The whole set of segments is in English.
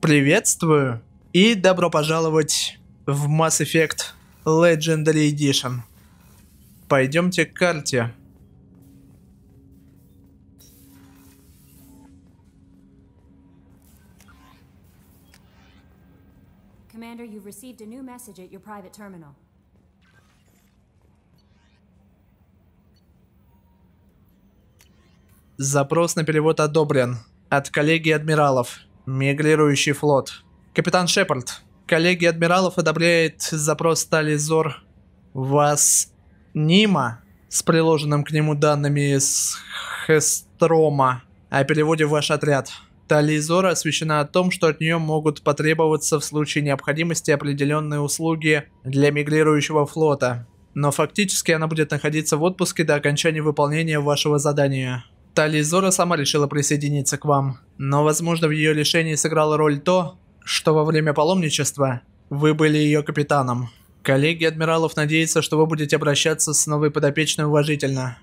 Приветствую и добро пожаловать в Mass Effect Legendary Edition. Пойдемте к карте. Commander, you've received a new message at your private terminal. Запрос на перевод одобрен. От коллегии адмиралов. Мигрирующий флот. Капитан Шепард. Коллегия адмиралов одобряет запрос Тализор Вас Нима с приложенным к нему данными с Хестрома о переводе в ваш отряд. Тализора освещена о том, что от нее могут потребоваться в случае необходимости определенные услуги для мигрирующего флота. Но фактически она будет находиться в отпуске до окончания выполнения вашего задания. Тализора сама решила присоединиться к вам, но возможно в ее решении сыграло роль то, что во время паломничества вы были ее капитаном. Коллегия адмиралов надеется, что вы будете обращаться с новой подопечной уважительно.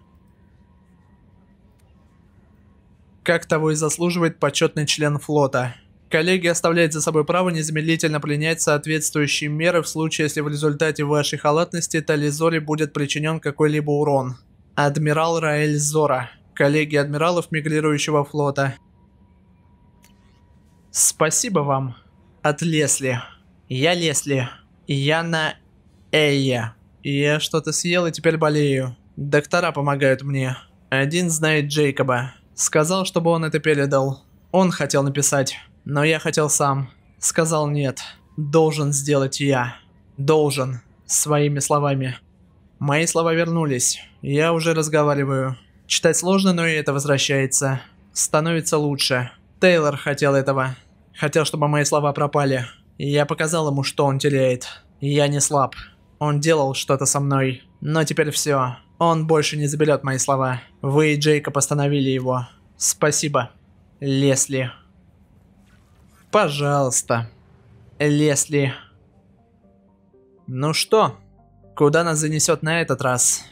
Как того и заслуживает почетный член флота. Коллегия оставляет за собой право незамедлительно принять соответствующие меры в случае, если в результате вашей халатности Тализоре будет причинен какой-либо урон. Адмирал Раэль Зора. Коллегия адмиралов мигрирующего флота. Спасибо вам. От Лесли. Я Лесли. Я на Эйе. Я что-то съел и теперь болею. Доктора помогают мне. Один знает Джейкоба. Сказал, чтобы он это передал. Он хотел написать, но я хотел сам. Сказал нет. Должен сделать я. Должен. Своими словами. Мои слова вернулись. Я уже разговариваю. Читать сложно, но и это возвращается. Становится лучше. Тейлор хотел этого. Хотел, чтобы мои слова пропали. И я показал ему, что он теряет. Я не слаб. Он делал что-то со мной. Но теперь все. Он больше не заберет мои слова. Вы и Джейкоб остановили его. Спасибо, Лесли. Пожалуйста, Лесли. Ну что, куда нас занесет на этот раз?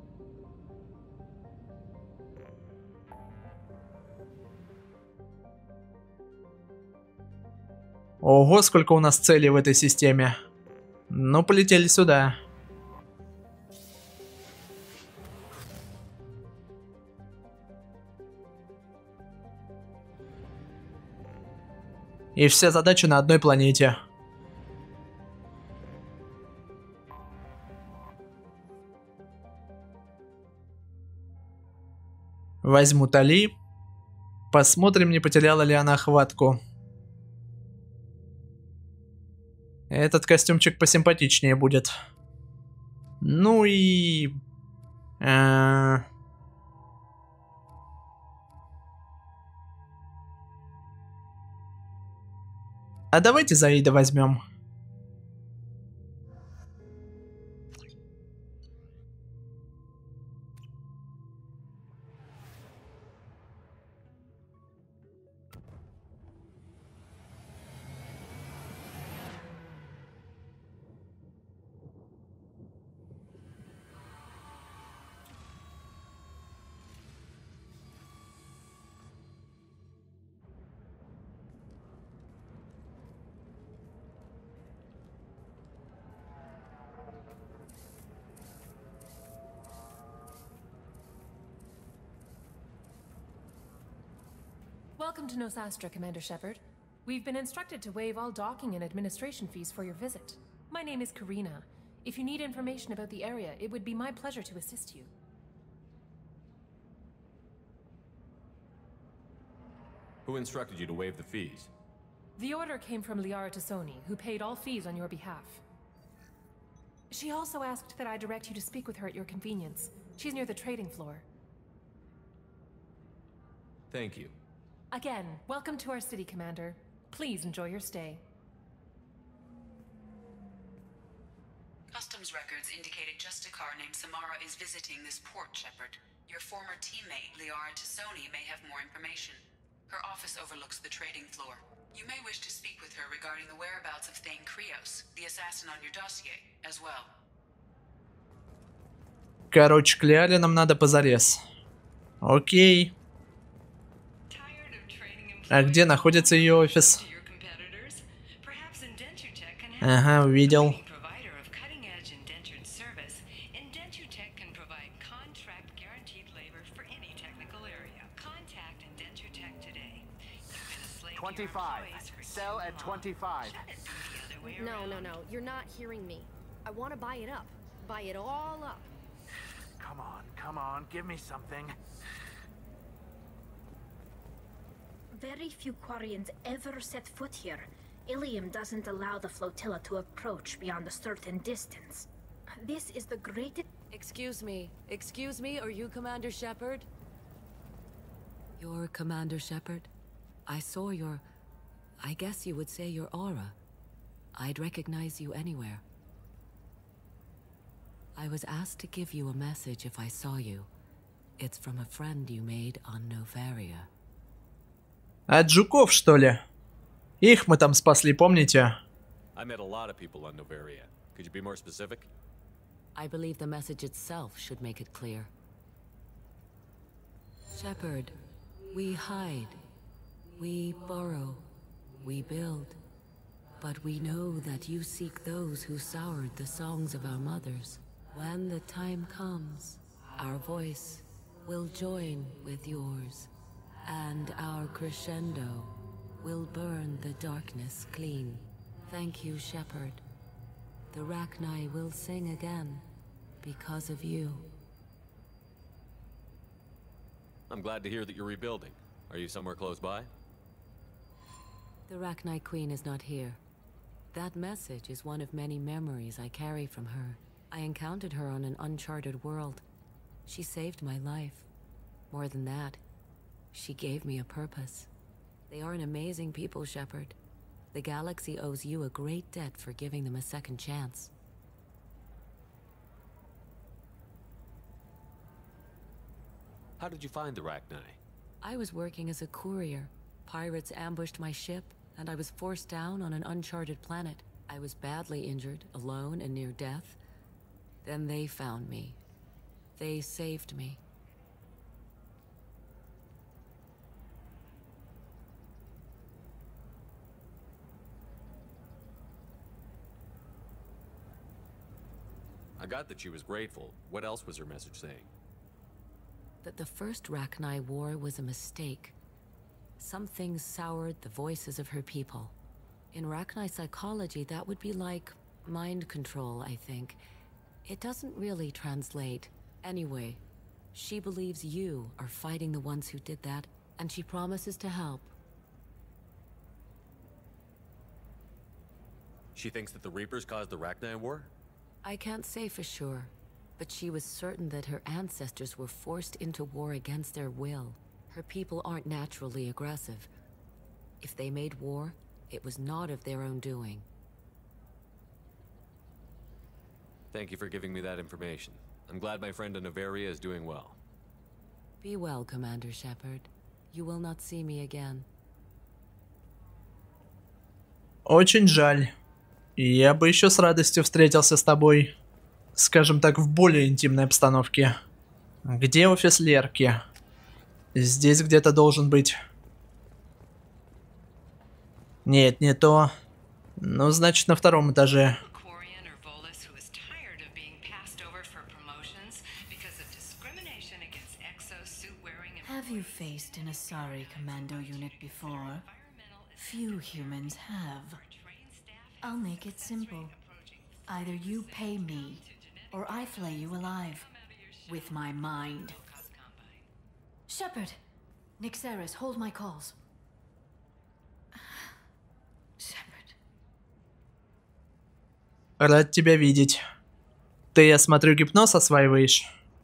Ого, сколько у нас целей в этой системе. Ну, полетели сюда. И все задачи на одной планете. Возьму Тали. Посмотрим, не потеряла ли она хватку. Этот костюмчик посимпатичнее будет. Ну и... А давайте Заида возьмем. Welcome to Nosastra, Commander Shepard. We've been instructed to waive all docking and administration fees for your visit. My name is Karina. If you need information about the area, it would be my pleasure to assist you. Who instructed you to waive the fees? The order came from Liara Tassoni, who paid all fees on your behalf. She also asked that I direct you to speak with her at your convenience. She's near the trading floor. Thank you. Again, welcome to our city, Commander. Please enjoy your stay. Customs records indicated just a car named Samara is visiting this port, Shepard. Your former teammate, Liara Tassoni, may have more information. Her office overlooks the trading floor. You may wish to speak with her regarding the whereabouts of Thane Krios, the assassin on your dossier, as well. Короче, Клеаре нам надо позарез. Окей. А где находится ее офис? Ага, увидел. Provider of cutting-edge indentured service, IndentureTech can provide contract guaranteed labor for any technical area. Contact IndentureTech today. You're gonna slave your 25. employees for Sell too at long. 25. Shouldn't it be the other way No, around? no, no. You're not hearing me. I want to buy it up. Buy it all up. Come on, give me something. Very few Quarians ever set foot here. Ilium doesn't allow the flotilla to approach beyond a certain distance. This is the greatest... Excuse me, are you Commander Shepard? You're Commander Shepard? I saw your... I guess you would say your aura. I'd recognize you anywhere. I was asked to give you a message if I saw you. It's from a friend you made on Novaria. От жуков, что ли? Их мы там спасли, помните? I met a lot of people on Novaria. Could you be more specific? I believe the message itself should make it clear. Shepard, we hide. We burrow. We build. But we know that you seek those who soured the songs of our mothers. When the time comes, our voice will join with yours, and our crescendo will burn the darkness clean. Thank you, Shepard. The Rachni will sing again because of you. I'm glad to hear that you're rebuilding. Are you somewhere close by? The Rachni Queen is not here. That message is one of many memories I carry from her. I encountered her on an uncharted world. She saved my life. More than that, she gave me a purpose. They are an amazing people, Shepard. The galaxy owes you a great debt for giving them a second chance. How did you find the Rachni? I was working as a courier. Pirates ambushed my ship, and I was forced down on an uncharted planet. I was badly injured, alone and near death. Then they found me. They saved me. I got that she was grateful. What else was her message saying? That the first Rachni War was a mistake. Something soured the voices of her people. In Rachni psychology, that would be like mind control, I think. It doesn't really translate. Anyway, she believes you are fighting the ones who did that, and she promises to help. She thinks that the Reapers caused the Rachni War? I can't say for sure, but she was certain that her ancestors were forced into war against their will. Her people aren't naturally aggressive. If they made war, it was not of their own doing. Thank you for giving me that information. I'm glad my friend in Novaria is doing well. Be well, Commander Shepard. You will not see me again. Очень жаль. Я бы еще с радостью встретился с тобой. Скажем так, в более интимной обстановке. Где офис Лерки? Здесь где-то должен быть. Нет, не то. Ну, значит, на втором этаже. Quarian or Volus who is tired of being passed over for promotions because of discrimination against exosuit-wearing Have you faced an Asari commando unit before? Few humans have. I'll make it simple. Either you pay me, or I flay you alive. With my mind. Shepard! Nixeris, hold my calls. Shepard. Рад тебя видеть. Ты, я смотрю, гипноз осваиваешь.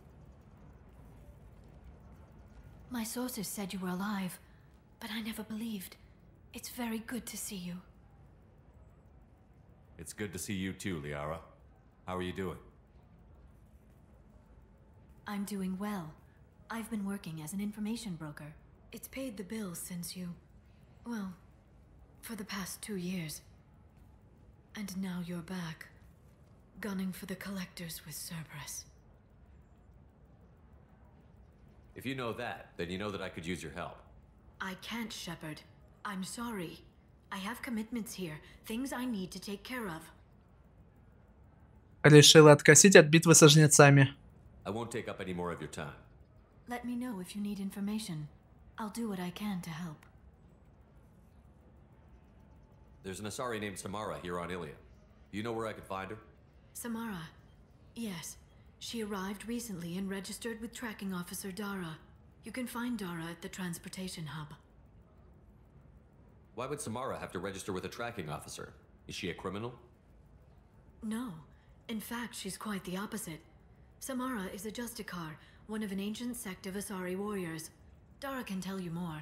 My sources said you were alive, but I never believed. It's very good to see you. It's good to see you too, Liara. How are you doing? I'm doing well. I've been working as an information broker. It's paid the bills since you... well, for the past 2 years. And now you're back, gunning for the collectors with Cerberus. If you know that, then you know that I could use your help. I can't, Shepard. I'm sorry. I have commitments here, things I need to take care of. Решила откосить от битвы со жнецами. I won't take up any more of your time. Let me know if you need information. I'll do what I can to help. There's an Asari named Samara here on Ilium. Do you know where I could find her? Samara. Yes. She arrived recently and registered with Tracking Officer Dara. You can find Dara at the transportation hub. Why would Samara have to register with a tracking officer? Is she a criminal? No. In fact, she's quite the opposite. Samara is a Justicar, one of an ancient sect of Asari warriors. Dara can tell you more.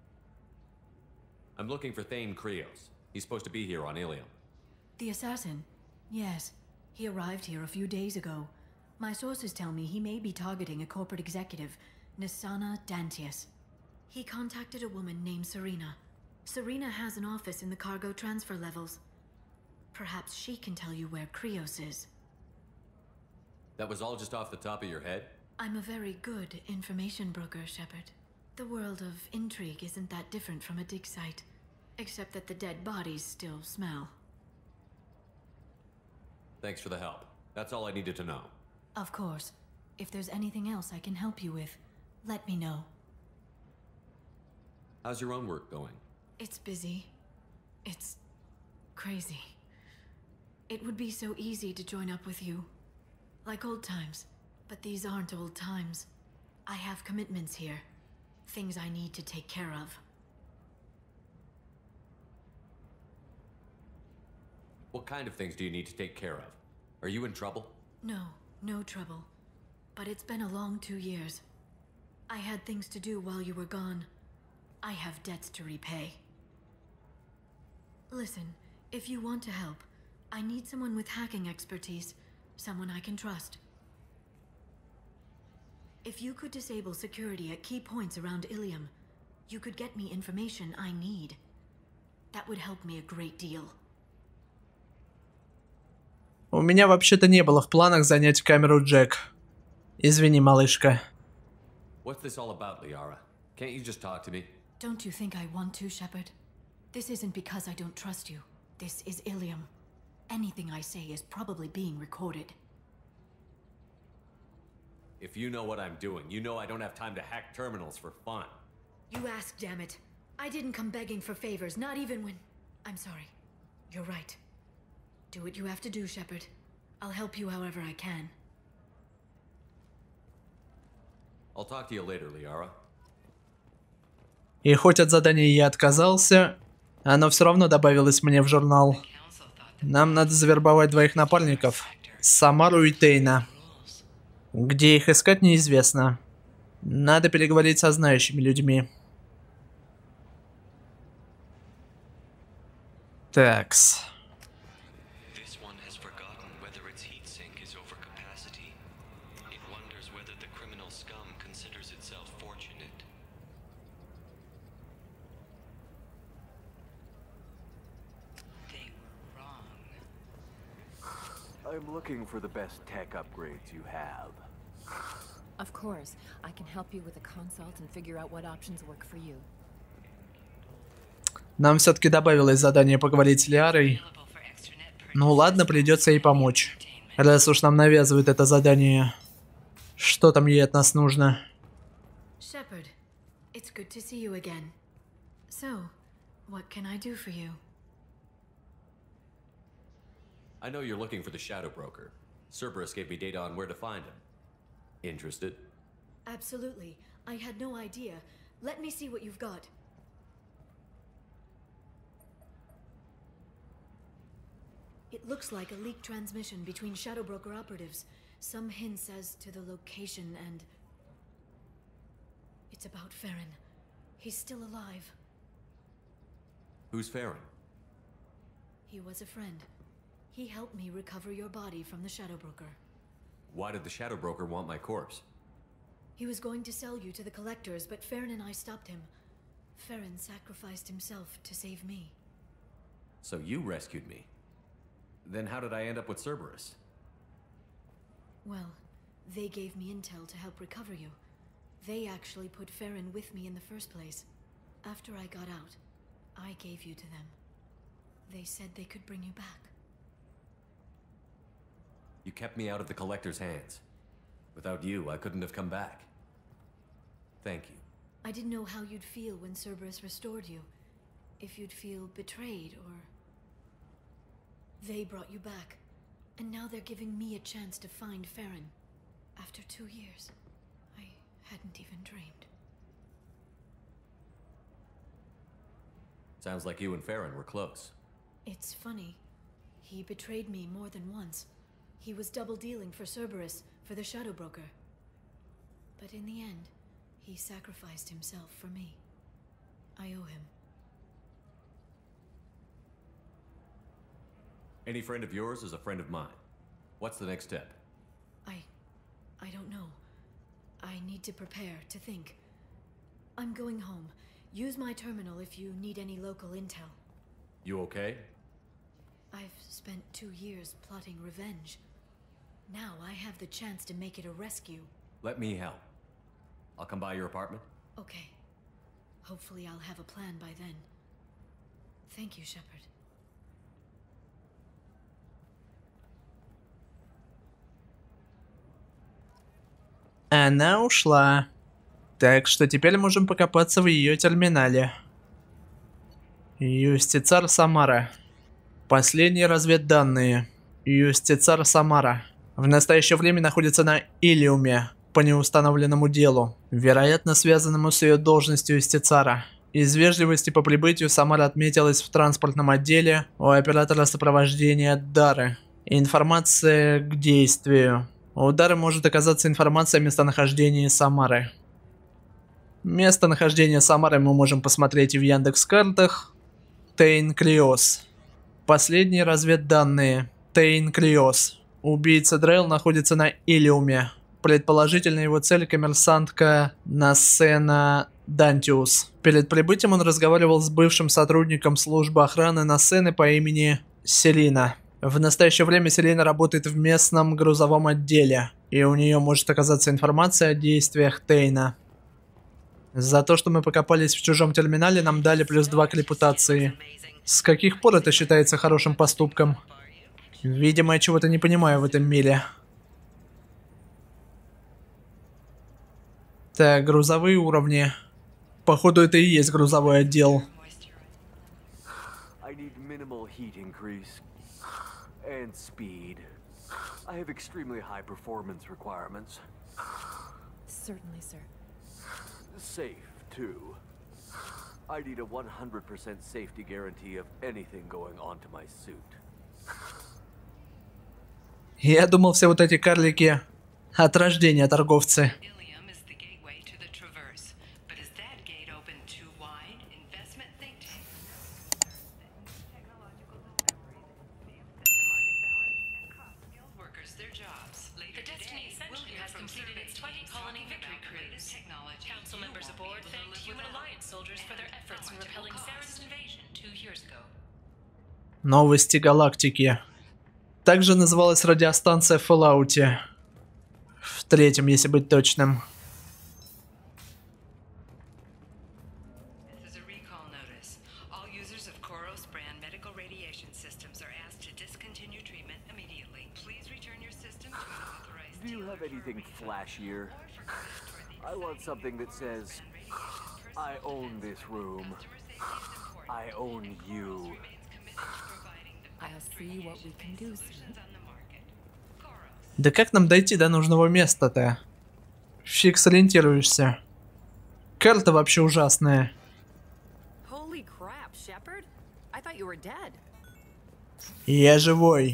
I'm looking for Thane Krios. He's supposed to be here on Ilium. The assassin? Yes. He arrived here a few days ago. My sources tell me he may be targeting a corporate executive, Nisana Dantius. He contacted a woman named Serena. Serena has an office in the cargo transfer levels. Perhaps she can tell you where Krios is. That was all just off the top of your head? I'm a very good information broker, Shepard. The world of intrigue isn't that different from a dig site, except that the dead bodies still smell. Thanks for the help. That's all I needed to know. Of course. If there's anything else I can help you with, let me know. How's your own work going? It's busy. It's crazy. It would be so easy to join up with you. Like old times. But these aren't old times. I have commitments here. Things I need to take care of. What kind of things do you need to take care of? Are you in trouble? No, no trouble. But it's been a long 2 years. I had things to do while you were gone. I have debts to repay. Listen, if you want to help, I need someone with hacking expertise. Someone I can trust. If you could disable security at key points around Ilium, you could get me information I need. That would help me a great deal. У меня вообще-то не было в планах занять камеру Джек. Извини, малышка. What's this all about, Liara? Can't you just talk to me? Don't you think I want to, Shepard? This isn't because I don't trust you. This is Ilium. Anything I say is probably being recorded. If you know what I'm doing, you know I don't have time to hack terminals for fun. You ask, damn it. I didn't come begging for favors, not even when... I'm sorry. You're right. Do what you have to do, Shepard. I'll help you however I can. I'll talk to you later, Liara. И хоть от задания я отказался, оно все равно добавилось мне в журнал. Нам надо завербовать 2 напарников. Самару и Тейна. Где их искать, неизвестно. Надо переговорить со знающими людьми. Такс. I'm looking for the best tech upgrades you have. Of course. I can help you with a consult and figure out what options work for you. Нам все-таки добавилось задание поговорить с Лиарой. Ну ладно, придется ей помочь. Раз уж нам навязывают это задание. Что там ей от нас нужно? Shepard, it's good to see you again. So, what can I do for you? I know you're looking for the Shadow Broker. Cerberus gave me data on where to find him. Interested? Absolutely. I had no idea. Let me see what you've got. It looks like a leaked transmission between Shadow Broker operatives. Some hints as to the location and... It's about Farron. He's still alive. Who's Farron? He was a friend. He helped me recover your body from the Shadow Broker. Why did the Shadow Broker want my corpse? He was going to sell you to the Collectors, but Farron and I stopped him. Farron sacrificed himself to save me. So you rescued me. Then how did I end up with Cerberus? Well, they gave me intel to help recover you. They actually put Farron with me in the first place. After I got out, I gave you to them. They said they could bring you back. You kept me out of the Collector's hands. Without you, I couldn't have come back. Thank you. I didn't know how you'd feel when Cerberus restored you. If you'd feel betrayed, or... They brought you back. And now they're giving me a chance to find Farron. After 2 years. I hadn't even dreamed. Sounds like you and Farron were close. It's funny. He betrayed me more than once. He was double-dealing for Cerberus, for the Shadow Broker. But in the end, he sacrificed himself for me. I owe him. Any friend of yours is a friend of mine. What's the next step? I don't know. I need to prepare, to think. I'm going home. Use my terminal if you need any local intel. You okay? I've spent 2 years plotting revenge. Now I have the chance to make it a rescue. Let me help. I'll come by your apartment. Okay. Hopefully I'll have a plan by then. Thank you, Shepard. Она ушла. Так что теперь можем покопаться в ее терминале. Юстицар Самара. Последние разведданные. Юстицар Самара. В настоящее время находится на Илиуме по неустановленному делу, вероятно связанному с ее должностью юстицара. Из вежливости по прибытию Самара отметилась в транспортном отделе у оператора сопровождения Дары. Информация к действию. У Дары может оказаться информация о местонахождении Самары. Местонахождение Самары мы можем посмотреть в Яндекс.Картах. Тейн-Криос. Последние разведданные. Тейн-Криос. Убийца Дрейл находится на Илиуме. Предположительно, его цель коммерсантка Насена Дантиус. Перед прибытием он разговаривал с бывшим сотрудником службы охраны Насены по имени Селина. В настоящее время Селина работает в местном грузовом отделе, и у нее может оказаться информация о действиях Тейна. За то, что мы покопались в чужом терминале, нам дали +2 к репутации. С каких пор это считается хорошим поступком? Видимо, я чего-то не понимаю в этом мире. Так, грузовые уровни. Походу, это и есть грузовой отдел. And speed. I have extremely high performance requirements. Certainly, sir. Safe, too. I need a 100% safety guarantee of anything going onto my suit. Я думал, все вот эти карлики от рождения торговцы. Новости галактики. Также называлась радиостанция в Fallout. В 3-м, если быть точным. I want something that says, I own this room. I own you. I'll see what we can do, sir. Да как нам дойти до нужного места-то? Фиг сориентируешься. Карта вообще ужасная. Holy crap, Shepard! I thought you were dead. Я живой.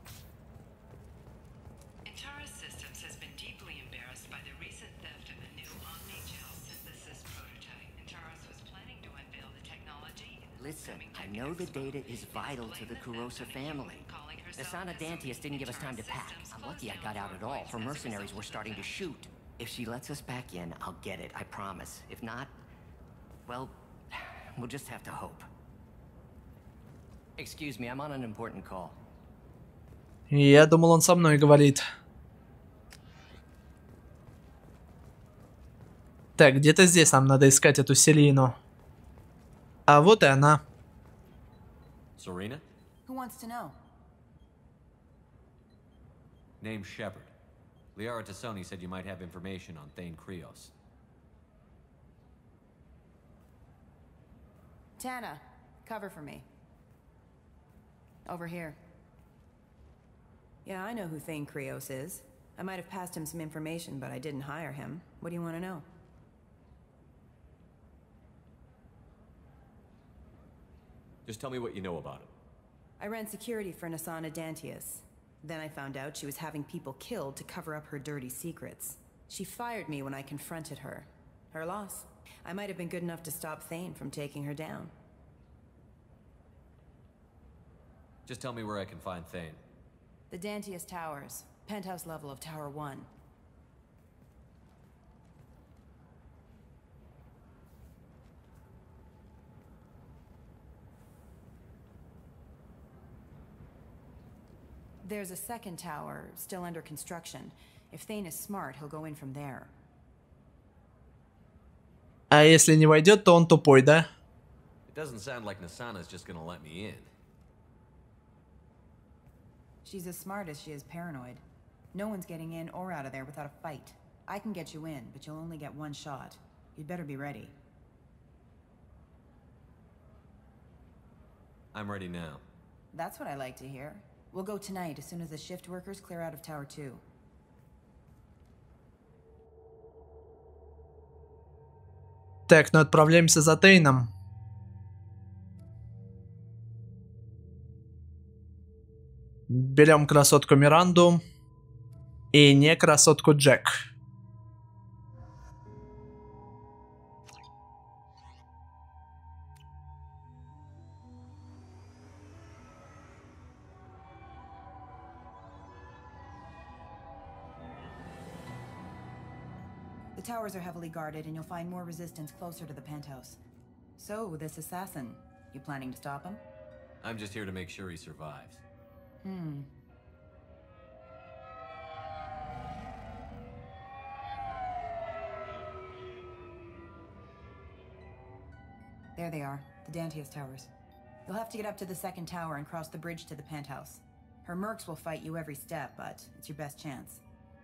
Listen, I know the data is vital to the Kurosa family. Asana Dantius didn't give us time to pack. I'm lucky I got out at all, for mercenaries were starting to shoot. If she lets us back in, I'll get it, I promise. If not, well, we'll just have to hope. Excuse me, I'm on an important call. Я думал, он со мной говорит. Так, где-то здесь нам надо искать эту Селину. А вот и она. Serena? Who wants to know? Name Shepard. Liara Tassoni said you might have information on Thane Krios. Tana, cover for me. Over here. Yeah, I know who Thane Krios is. I might have passed him some information, but I didn't hire him. What do you want to know? Just tell me what you know about him. I ran security for Nasana Dantius. Then I found out she was having people killed to cover up her dirty secrets. She fired me when I confronted her. Her loss. I might have been good enough to stop Thane from taking her down. Just tell me where I can find Thane. The Dantius Towers. Penthouse level of Tower 1. There's a second tower, still under construction. If Thane is smart, he'll go in from there. А если не войдет, то он тупой, да? It doesn't sound like Nasana's just gonna let me in. She's as smart as she is paranoid. No one's getting in or out of there without a fight. I can get you in, but you'll only get one shot. You'd better be ready. I'm ready now. That's what I like to hear. We'll go tonight as soon as the shift workers clear out of Tower 2. Так, ну отправляемся за Тейном. Берем красотку Миранду. И не красотку Джек. The towers are heavily guarded, and you'll find more resistance closer to the penthouse. So, this assassin, you planning to stop him? I'm just here to make sure he survives. There they are, the Dantius Towers. You'll have to get up to the second tower and cross the bridge to the penthouse. Her mercs will fight you every step, but it's your best chance.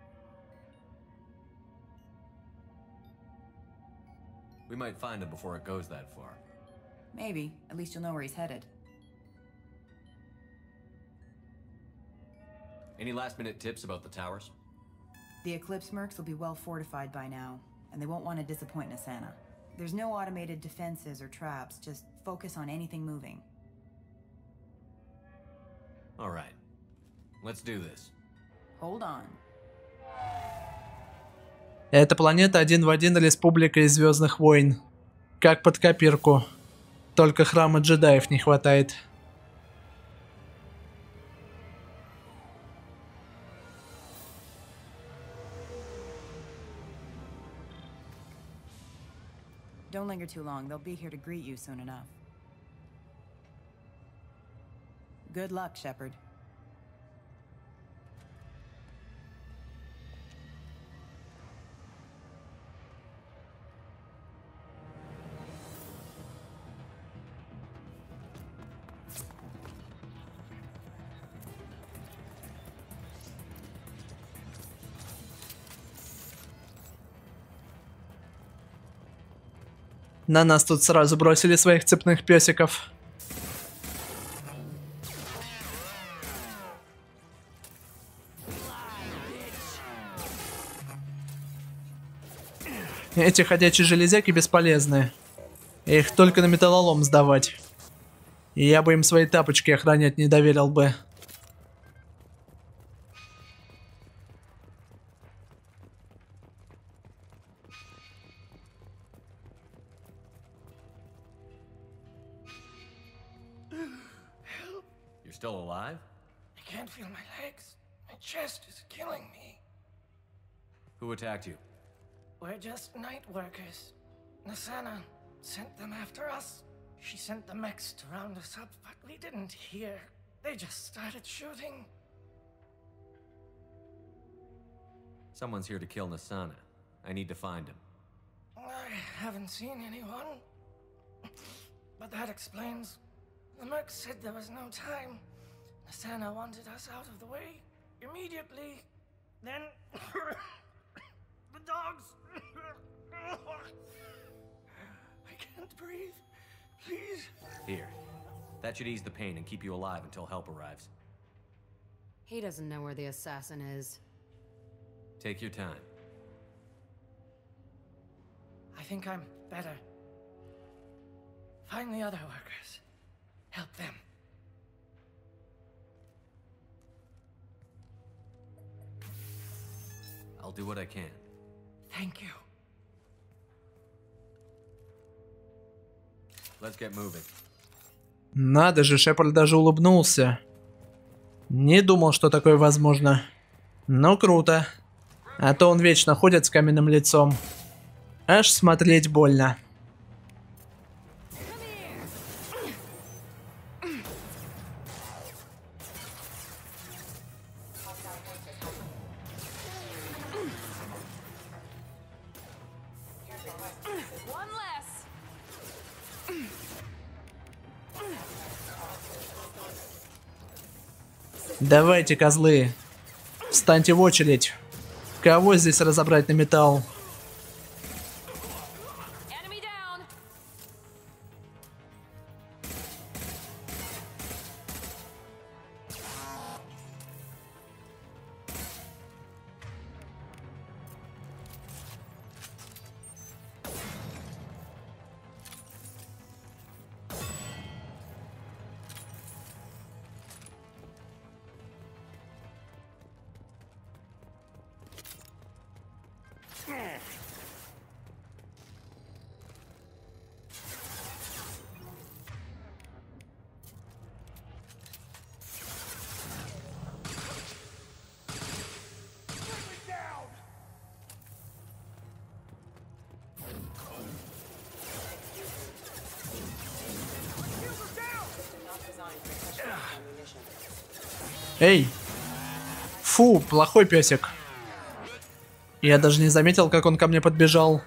We might find him before it goes that far. Maybe. At least you'll know where he's headed. Any last-minute tips about the towers? The Eclipse mercs will be well fortified by now, and they won't want to disappoint Nasana. There's no automated defenses or traps, just focus on anything moving. All right. Let's do this. Hold on. Эта планета один в один республика из Звездных войн. Как под копирку. Только храма джедаев не хватает. Don't linger too long. They'll be here to greet you soon enough. Good luck, Shepard. На нас тут сразу бросили своих цепных песиков. Эти ходячие железяки бесполезны. Их только на металлолом сдавать. И я бы им свои тапочки охранять не доверил бы. Still alive? I can't feel my legs. My chest is killing me. Who attacked you? We're just night workers. Nasana sent them after us. She sent the mechs to round us up, but we didn't hear. They just started shooting. Someone's here to kill Nasana. I need to find him. I haven't seen anyone. But that explains The merc said there was no time. Nasana wanted us out of the way immediately. Then the dogs. I can't breathe. Please. Here. That should ease the pain and keep you alive until help arrives. He doesn't know where the assassin is. Take your time. I think I'm better. Find the other workers. Help them. I'll do what I can. Thank you. Let's get moving. Надо же, Шепард даже улыбнулся. Не думал, что такое возможно. Но круто. А то он вечно ходит с каменным лицом. Аж смотреть больно. Давайте, козлы. Встаньте в очередь. Кого здесь разобрать на металл? Эй! Фу, плохой песик. Я даже не заметил, как он ко мне подбежал.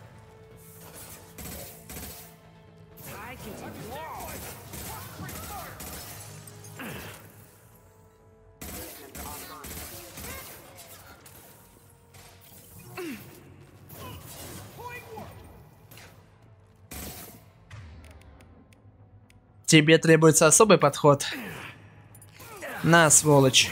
Тебе требуется особый подход. На, сволочь.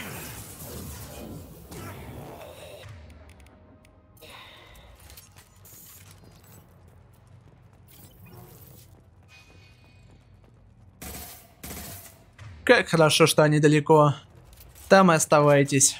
Как хорошо, что они далеко. Там и оставайтесь.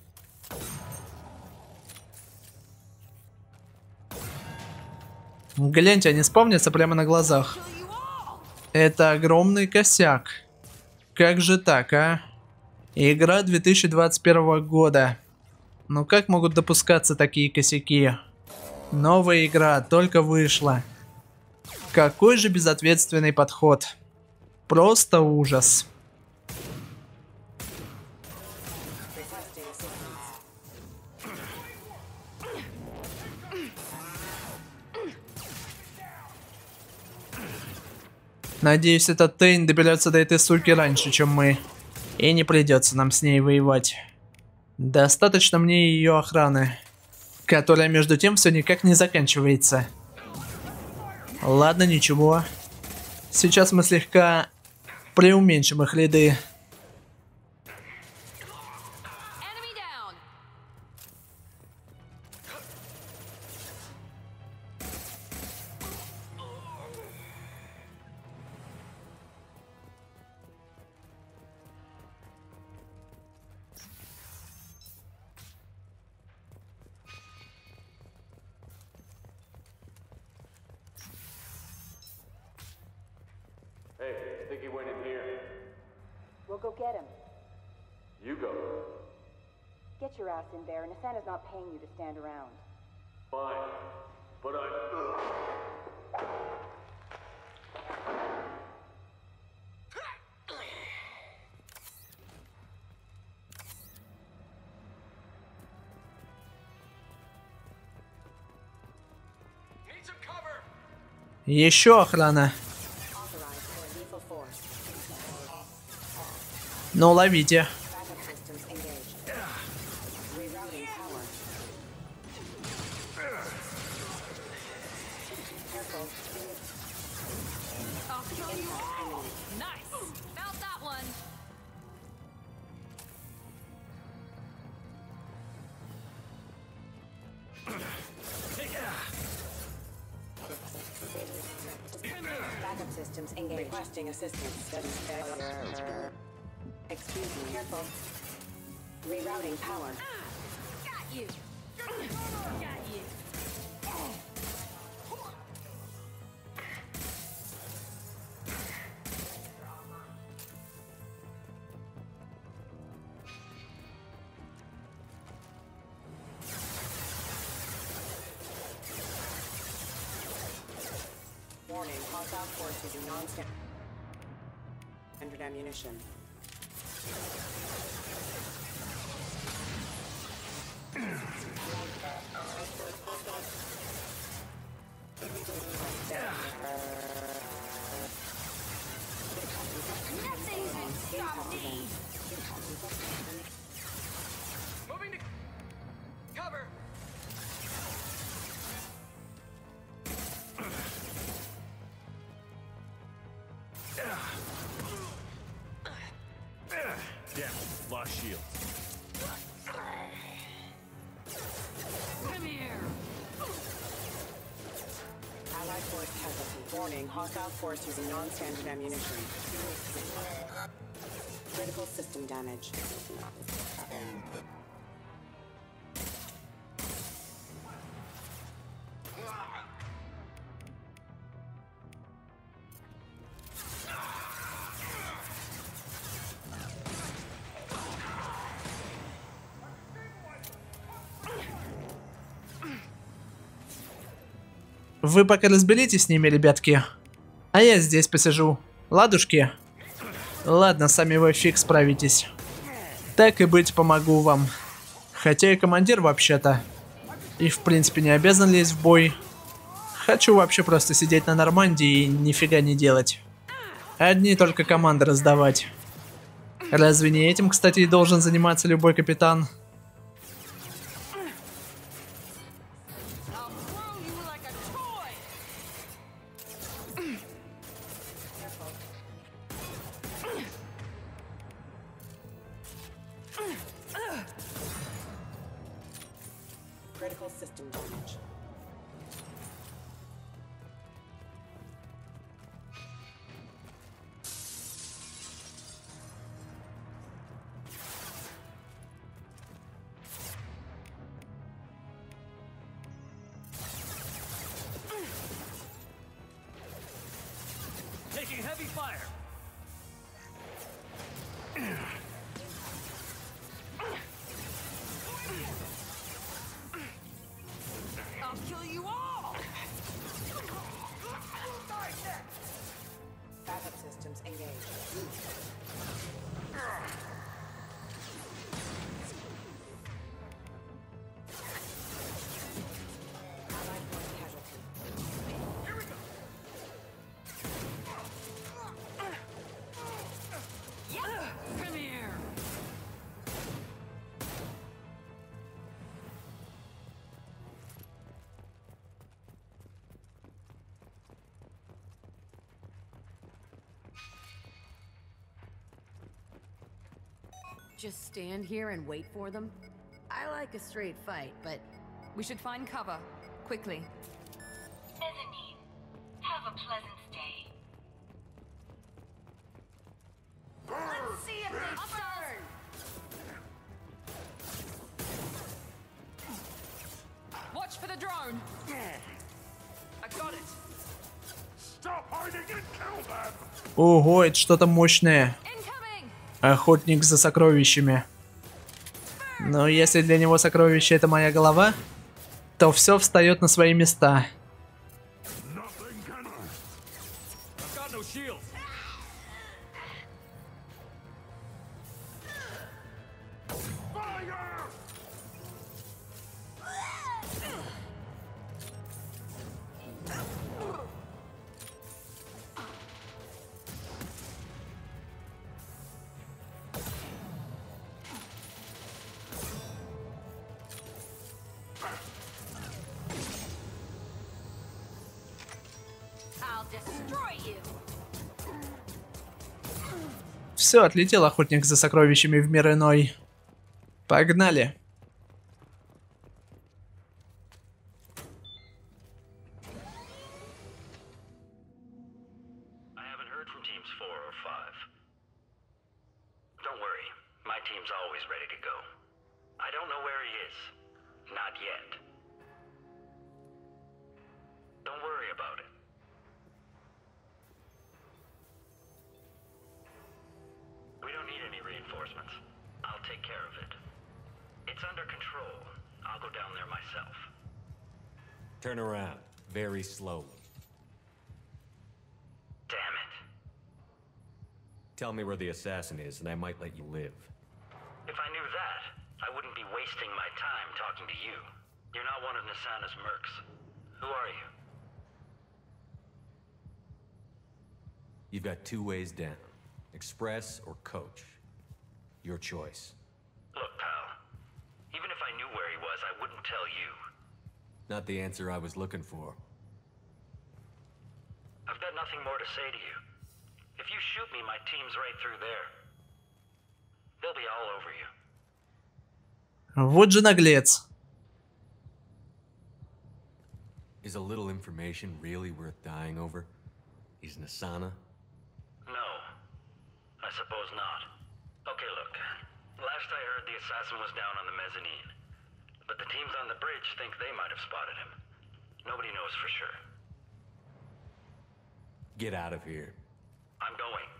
Гляньте, они спавнятся прямо на глазах. Это огромный косяк. Как же так, а? Игра 2021 года. Ну как могут допускаться такие косяки? Новая игра только вышла. Какой же безответственный подход. Просто ужас. Надеюсь, этот Тейн доберется до этой суки раньше, чем мы. И не придется нам с ней воевать. Достаточно мне ее охраны, которая между тем все никак не заканчивается. Ладно, ничего. Сейчас мы слегка преуменьшим их ряды. We'll go get him. You go. Get your ass in there, and Nasana's not paying you to stand around. Fine. But Еще охрана. Ну, ловите. Systems engaged. Requesting assistance. Excuse me. Careful. Rerouting power. Got you. Got you. Warning, hostile force using non-standard ammunition. Nothing can stop me. Moving to cover. Damn, lost shield. Come here. Allied force casualty. Warning, hostile force using non-standard ammunition. Critical system damage. Вы пока разберитесь с ними, ребятки. А я здесь посижу. Ладушки? Ладно, сами вы фиг справитесь. Так и быть, помогу вам. Хотя я командир вообще-то. И в принципе не обязан лезть в бой. Хочу вообще просто сидеть на Нормандии и нифига не делать. Одни только команды раздавать. Разве не этим, кстати, и должен заниматься любой капитан? Critical system damage. Taking heavy fire. I'll kill you all. Backup systems engaged. Allied force casualty. Here we go. Come here. Just stand here and wait for them? I like a straight fight, but... We should find cover. Quickly. Mezzanine, have a pleasant stay. Let's see if they burn. Watch for the drone. I got it. Stop hiding and kill them. Ого, это что-то мощное. Охотник за сокровищами. Но если для него сокровище это моя голова, то все встает на свои места. Все, отлетел охотник за сокровищами в мир иной. Погнали. Turn around, very slowly. Damn it. Tell me where the assassin is, and I might let you live. If I knew that, I wouldn't be wasting my time talking to you. You're not one of Nasana's mercs. Who are you? You've got two ways down. Express or coach. Your choice. Look, pal. Even if I knew where he was, I wouldn't tell you. Not the answer I was looking for. I've got nothing more to say to you. If you shoot me, my team's right through there. They'll be all over you. Вот же наглец. Is a little information really worth dying over? Is Nasana? No. I suppose not. Okay, look. Last I heard, the assassin was down on the mezzanine. But the teams on the bridge think they might have spotted him. Nobody knows for sure. Get out of here. I'm going.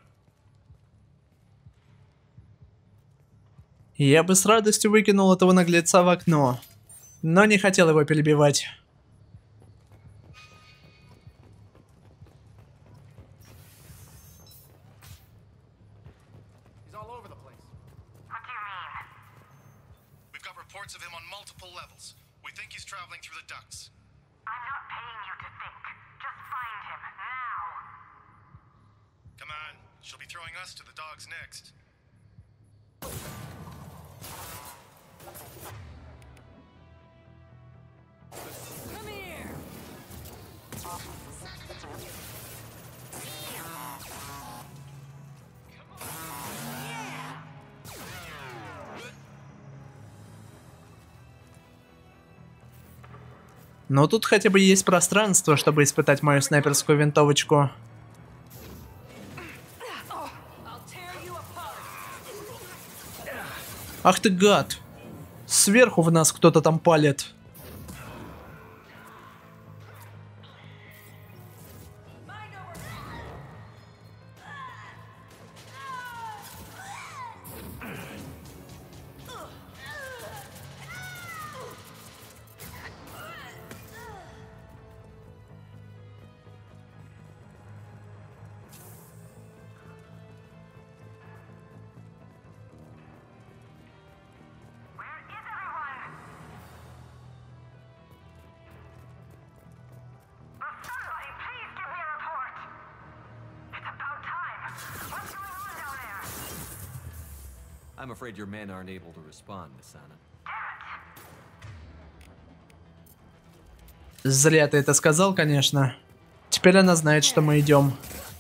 Я бы с радостью выкинул этого наглеца в окно, но не хотел его перебивать. Reports of him on multiple levels. We think he's traveling through the ducts. I'm not paying you to think. Just find him, now! Come on. She'll be throwing us to the dogs next. Come here! Но тут хотя бы есть пространство, чтобы испытать мою снайперскую винтовочку. Ах ты гад! Сверху в нас кто-то там палит. I'm afraid your men aren't able to respond, Nasana. Зря ты это сказал, конечно. Теперь она знает, что мы идем.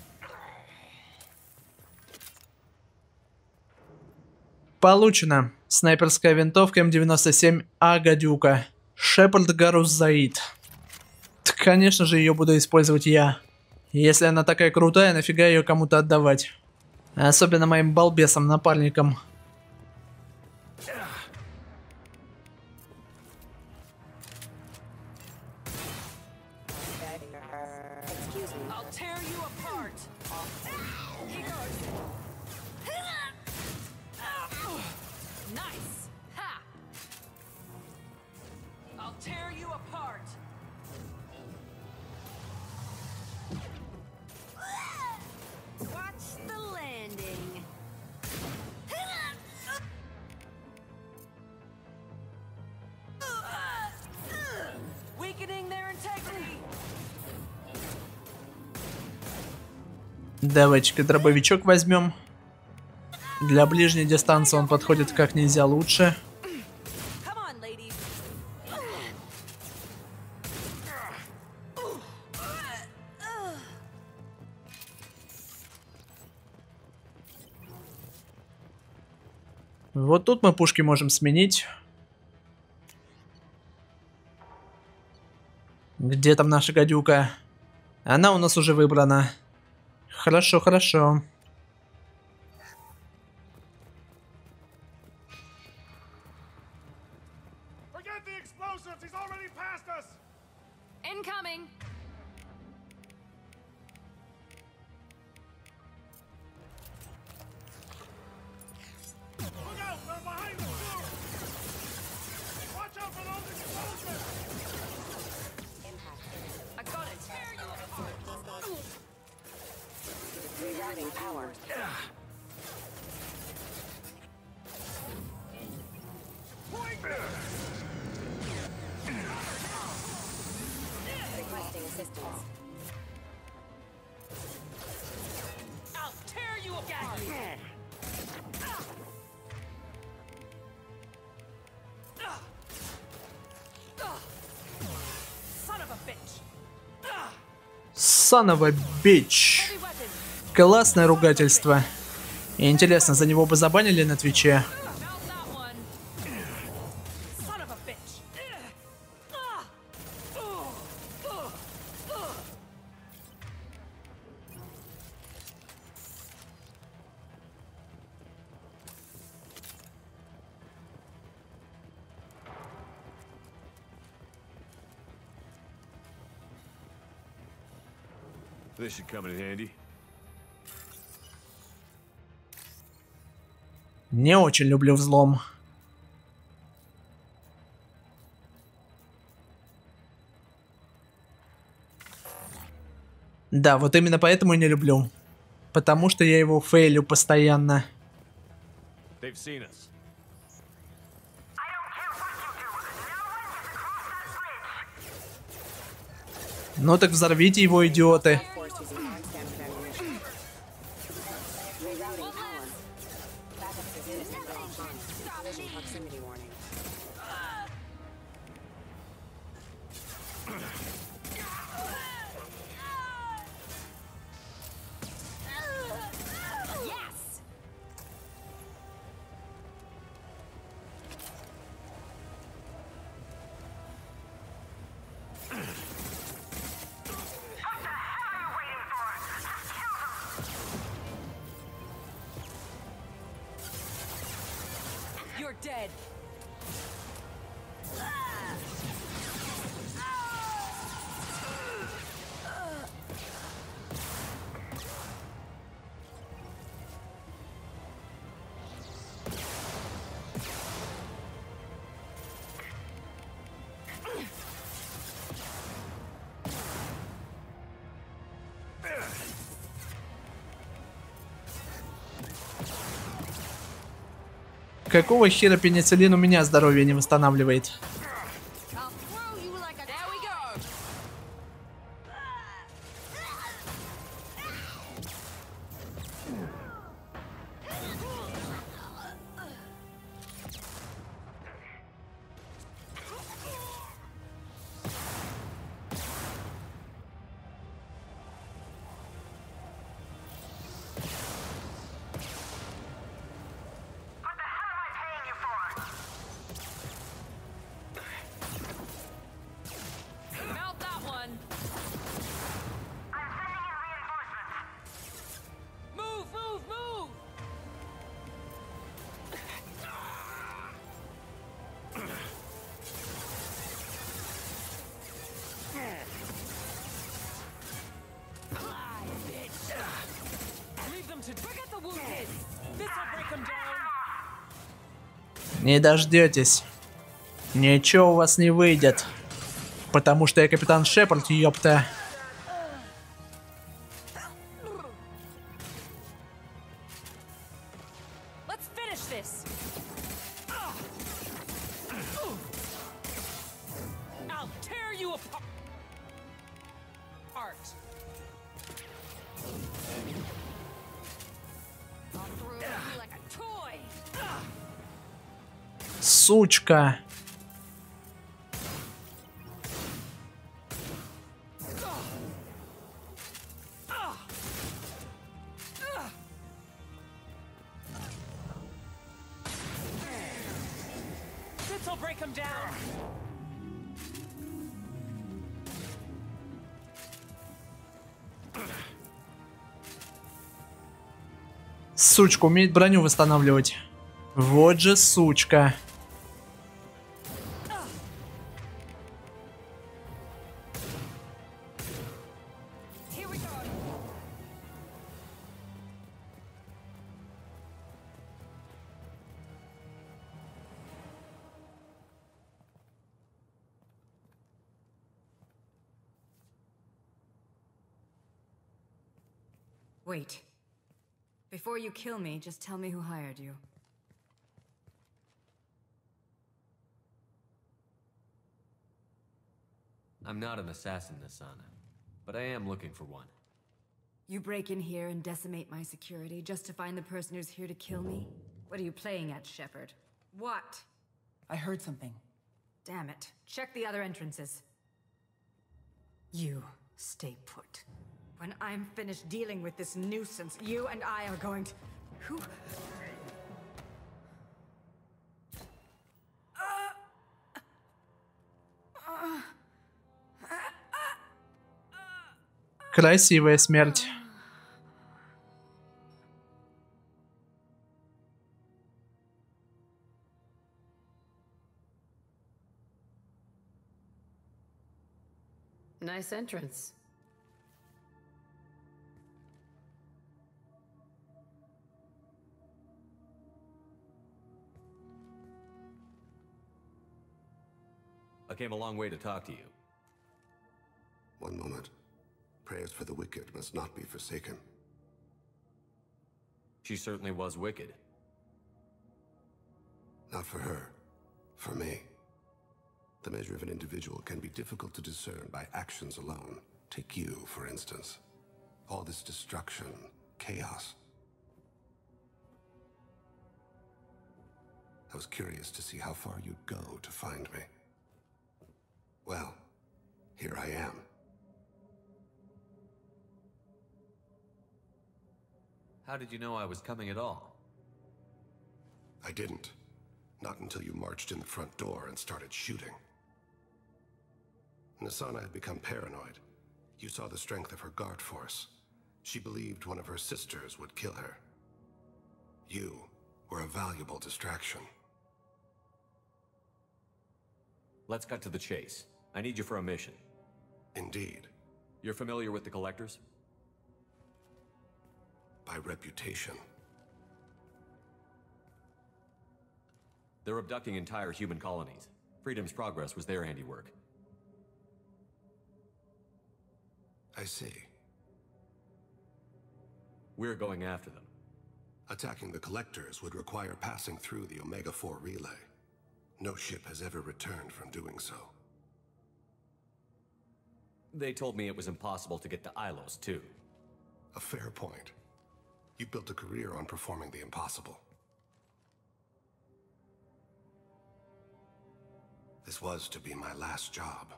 Получено. Снайперская винтовка М97А гадюка. Шепард Гарус Заид. Конечно же, ее буду использовать я. Если она такая крутая, нафига ее кому-то отдавать? Особенно моим балбесам-напарникам. Давайте-ка дробовичок возьмем. Для ближней дистанции он подходит как нельзя лучше. Вот тут мы пушки можем сменить. Где там наша гадюка? Она у нас уже выбрана. Хорошо, хорошо. Incoming. I got it. Rerouting power. Requesting assistance. I'll tear you apart. Son of a bitch. Son of a bitch. Классное ругательство. Интересно, за него бы забанили на Твиче? This should come in handy. Не очень люблю взлом. Да, вот именно поэтому и не люблю. Потому что я его фейлю постоянно. They've seen us. Ну так взорвите его, идиоты. You're dead. Какого хера пенициллин у меня здоровье не восстанавливает? Не дождетесь. Ничего у вас не выйдет. Потому что я капитан Шепард, ёпта. Сучка. break him down. Сучка умеет броню восстанавливать. Вот же сучка. Wait. Before you kill me, just tell me who hired you. I'm not an assassin, Nasana, but I am looking for one. You break in here and decimate my security just to find the person who's here to kill me? What are you playing at, Shepard? What? I heard something. Damn it. Check the other entrances. You stay put. When I'm finished dealing with this nuisance, you and I are going to... Who... Красивая смерть. Nice entrance. I came a long way to talk to you. One moment. Prayers for the wicked must not be forsaken. She certainly was wicked. Not for her. For me. The measure of an individual can be difficult to discern by actions alone. Take you, for instance. All this destruction, chaos. I was curious to see how far you'd go to find me. Well, here I am. How did you know I was coming at all? I didn't. Not until you marched in the front door and started shooting. Nasana had become paranoid. You saw the strength of her guard force. She believed one of her sisters would kill her. You were a valuable distraction. Let's cut to the chase. I need you for a mission. Indeed. You're familiar with the Collectors? By reputation. They're abducting entire human colonies. Freedom's Progress was their handiwork. I see. We're going after them. Attacking the Collectors would require passing through the Omega-4 relay. No ship has ever returned from doing so. They told me it was impossible to get to Ilos, too. A fair point. You built a career on performing the impossible. This was to be my last job.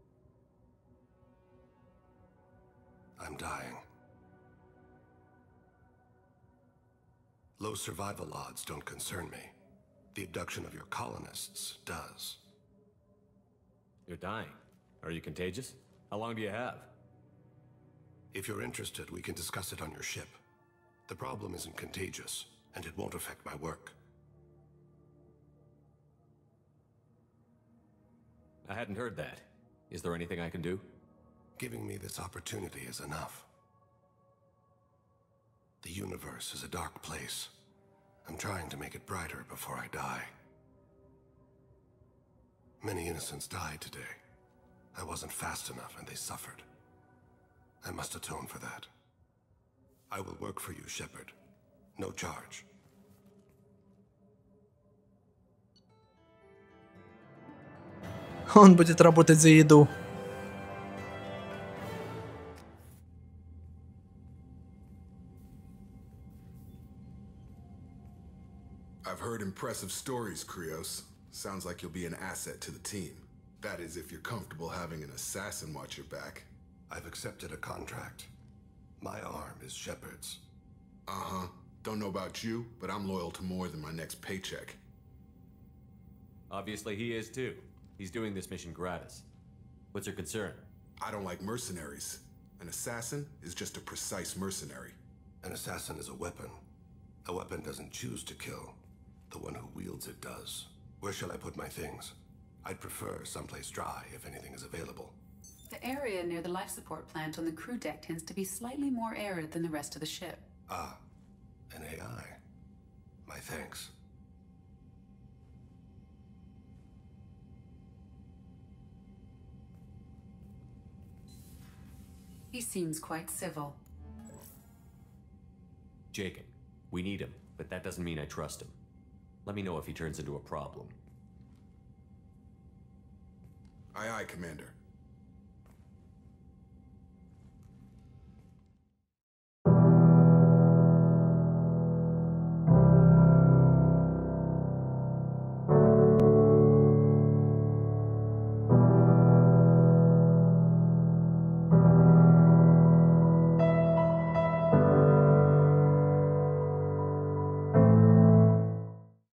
I'm dying. Low survival odds don't concern me. The abduction of your colonists does. You're dying. Are you contagious? How long do you have? If you're interested, we can discuss it on your ship. The problem isn't contagious, and it won't affect my work. I hadn't heard that. Is there anything I can do? Giving me this opportunity is enough. The universe is a dark place. I'm trying to make it brighter before I die. Many innocents died today. I wasn't fast enough and they suffered. I must atone for that. I will work for you, Shepard. No charge. Он будет работать за еду. I've heard impressive stories, Krios. Sounds like you'll be an asset to the team. That is, if you're comfortable having an assassin watch your back. I've accepted a contract. My arm is Shepard's. Uh-huh. Don't know about you, but I'm loyal to more than my next paycheck. Obviously he is too. He's doing this mission gratis. What's your concern? I don't like mercenaries. An assassin is just a precise mercenary. An assassin is a weapon. A weapon doesn't choose to kill. The one who wields it does. Where shall I put my things? I'd prefer someplace dry if anything is available. The area near the life support plant on the crew deck tends to be slightly more arid than the rest of the ship. Ah, an AI. My thanks. He seems quite civil. Jacob, we need him, but that doesn't mean I trust him. Let me know if he turns into a problem. Aye, aye, Commander.